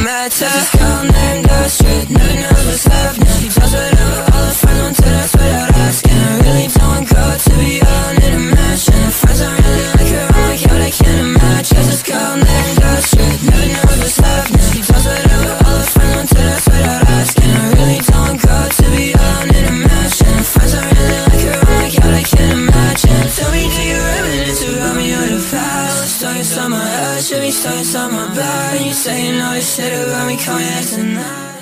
matter. There's this girl named Astrid, never knows what's happening. She does whatever all her friends want to, that's without asking. I really don't want girl to be alone in a mansion. Her friends don't really like her, I'm like, yo, they can't imagine. There's this girl named Astrid, never knows what's happening. She does whatever all her friends want to, that's without asking. I really don't want girl to be alone in a mansion. Her friends don't really like her, I'm like, yo, they can't imagine. Tell me, do you reminisce about me or the past? Stuck inside my head, should be stuck inside my bed. And you saying all this shit about me, call me tonight.